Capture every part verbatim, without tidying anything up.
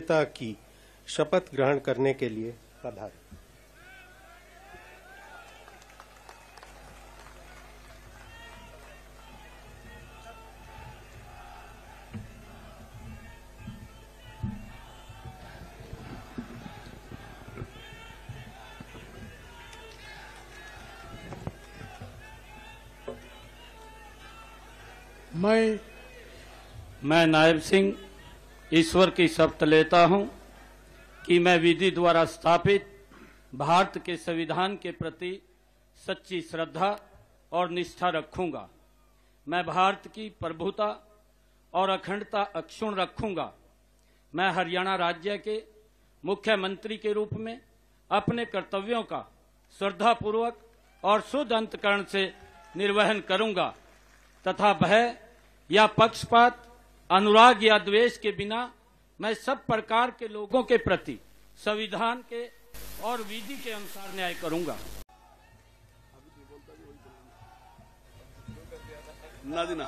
गोपनीयता की शपथ ग्रहण करने के लिए पधारें। मैं मैं नायब सिंह ईश्वर की शपथ लेता हूं कि मैं विधि द्वारा स्थापित भारत के संविधान के प्रति सच्ची श्रद्धा और निष्ठा रखूंगा। मैं भारत की प्रभुता और अखंडता अक्षुण्ण रखूंगा। मैं हरियाणा राज्य के मुख्यमंत्री के रूप में अपने कर्तव्यों का श्रद्धापूर्वक और शुद्ध अंतःकरण से निर्वहन करूंगा तथा भय या पक्षपात, अनुराग या द्वेष के बिना मैं सब प्रकार के लोगों के प्रति संविधान के और विधि के अनुसार न्याय करूंगा। नादिना।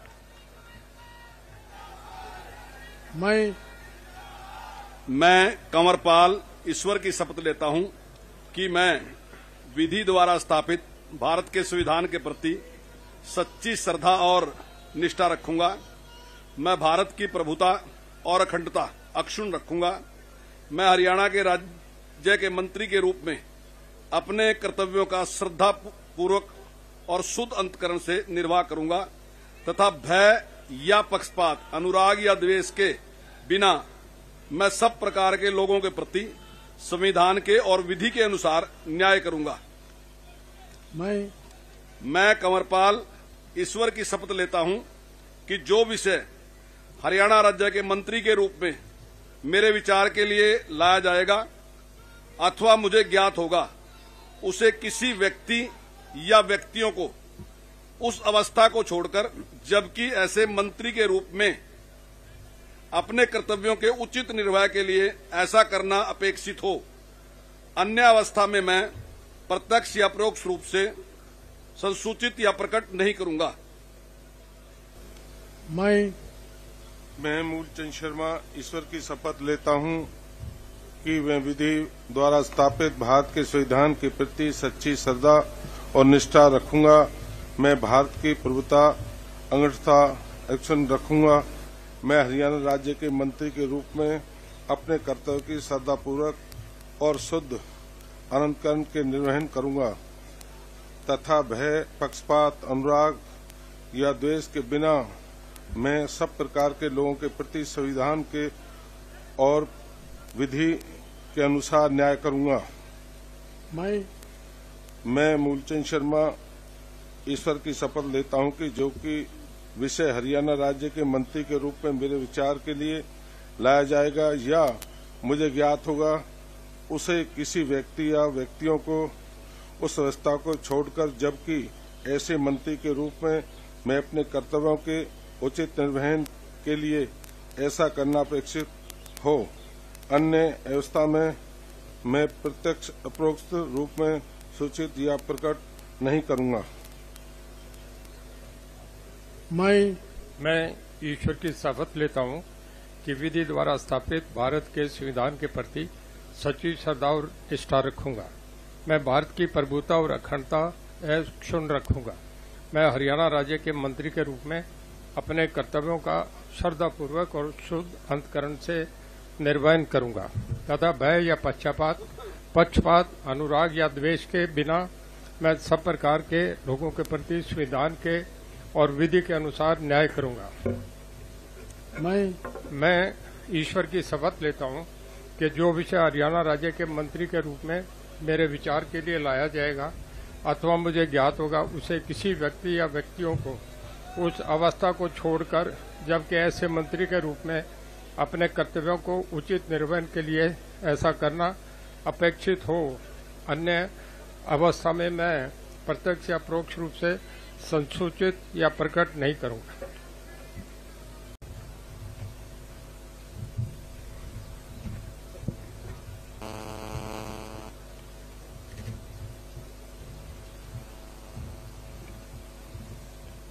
मैं मैं कंवरपाल ईश्वर की शपथ लेता हूं कि मैं विधि द्वारा स्थापित भारत के संविधान के प्रति सच्ची श्रद्धा और निष्ठा रखूंगा। मैं भारत की प्रभुता और अखंडता अक्षुण्ण रखूंगा। मैं हरियाणा के राज्य के मंत्री के रूप में अपने कर्तव्यों का श्रद्धा पूर्वक और शुद्ध अंतःकरण से निर्वाह करूंगा तथा भय या पक्षपात, अनुराग या द्वेष के बिना मैं सब प्रकार के लोगों के प्रति संविधान के और विधि के अनुसार न्याय करूंगा। मैं मैं कंवरपाल ईश्वर की शपथ लेता हूं कि जो विषय हरियाणा राज्य के मंत्री के रूप में मेरे विचार के लिए लाया जाएगा अथवा मुझे ज्ञात होगा, उसे किसी व्यक्ति या व्यक्तियों को उस अवस्था को छोड़कर, जबकि ऐसे मंत्री के रूप में अपने कर्तव्यों के उचित निर्वाह के लिए ऐसा करना अपेक्षित हो, अन्य अवस्था में मैं प्रत्यक्ष या परोक्ष रूप से संसूचित या प्रकट नहीं करूंगा। मैं मैं मूलचंद शर्मा ईश्वर की शपथ लेता हूं कि मैं विधि द्वारा स्थापित भारत के संविधान के प्रति सच्ची श्रद्धा और निष्ठा रखूंगा। मैं भारत की प्रभुता, अखंडता अक्षुण्ण रखूंगा। मैं हरियाणा राज्य के मंत्री के रूप में अपने कर्तव्य की श्रद्धापूर्वक और शुद्ध अंतःकरण के निर्वहन करूंगा तथा भय, पक्षपात, अनुराग या द्वेष के बिना मैं सब प्रकार के लोगों के प्रति संविधान के और विधि के अनुसार न्याय करूंगा। मैं मैं मूलचंद शर्मा ईश्वर की शपथ लेता हूं कि जो कि विषय हरियाणा राज्य के मंत्री के रूप में मेरे विचार के लिए लाया जाएगा या मुझे ज्ञात होगा, उसे किसी व्यक्ति या व्यक्तियों को उस अवस्था को छोड़कर, जबकि ऐसे मंत्री के रूप में मैं अपने कर्तव्यों के उचित निर्वहन के लिए ऐसा करना अपेक्षित हो, अन्य अवस्था में मैं प्रत्यक्ष अपरोक्ष रूप में सूचित या प्रकट नहीं करूंगा। मैं मैं ईश्वर की शपथ लेता हूं कि विधि द्वारा स्थापित भारत के संविधान के प्रति सच्ची श्रद्धा और निष्ठा रखूंगा। मैं भारत की प्रभुता और अखंडता अक्षुण्ण रखूंगा। मैं हरियाणा राज्य के मंत्री के रूप में अपने कर्तव्यों का श्रद्धापूर्वक और शुद्ध अंतःकरण से निर्वहन करूंगा तथा भय या पक्षपात, पक्षपात, अनुराग या द्वेष के बिना मैं सब प्रकार के लोगों के प्रति संविधान के और विधि के अनुसार न्याय करूंगा। मैं मैं ईश्वर की शपथ लेता हूं कि जो विषय हरियाणा राज्य के मंत्री के रूप में मेरे विचार के लिए लाया जाएगा अथवा मुझे ज्ञात होगा, उसे किसी व्यक्ति या व्यक्तियों को उस अवस्था को छोड़कर, जबकि ऐसे मंत्री के रूप में अपने कर्तव्यों को उचित निर्वहन के लिए ऐसा करना अपेक्षित हो, अन्य अवस्था में मैं प्रत्यक्ष या परोक्ष रूप से संसूचित या प्रकट नहीं करूंगा।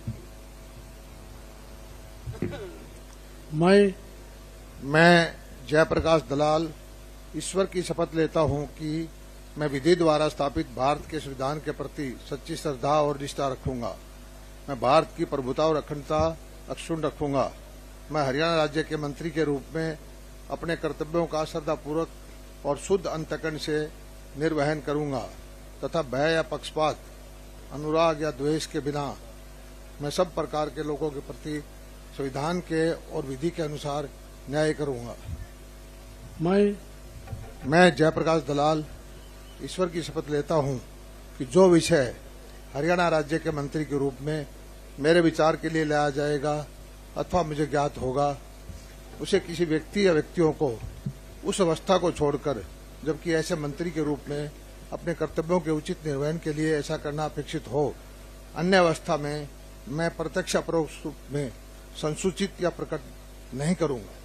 मैं मैं जयप्रकाश दलाल ईश्वर की शपथ लेता हूं कि मैं विधि द्वारा स्थापित भारत के संविधान के प्रति सच्ची श्रद्धा और निष्ठा रखूंगा। मैं भारत की प्रभुता और अखंडता अक्षुण्ण रखूंगा। मैं हरियाणा राज्य के मंत्री के रूप में अपने कर्तव्यों का श्रद्धापूर्वक और शुद्ध अंतकरण से निर्वहन करूंगा तथा भय या पक्षपात, अनुराग या द्वेष के बिना मैं सब प्रकार के लोगों के प्रति संविधान के और विधि के अनुसार न्याय करूंगा। मैं मैं जयप्रकाश दलाल ईश्वर की शपथ लेता हूं कि जो विषय हरियाणा राज्य के मंत्री के रूप में मेरे विचार के लिए लाया जाएगा अथवा मुझे ज्ञात होगा, उसे किसी व्यक्ति या व्यक्तियों को उस अवस्था को छोड़कर, जबकि ऐसे मंत्री के रूप में अपने कर्तव्यों के उचित निर्वहन के लिए ऐसा करना अपेक्षित हो, अन्य अवस्था में मैं प्रत्यक्ष अपरोक्ष रूप में संसूचित या प्रकट नहीं करूंगा।